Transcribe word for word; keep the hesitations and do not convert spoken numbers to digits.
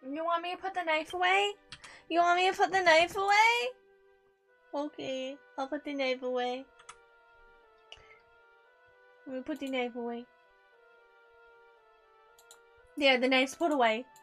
You want me to put the knife away? You want me to put the knife away? Okay, I'll put the knife away. I'm gonna put the knife away. There, the knife's put away.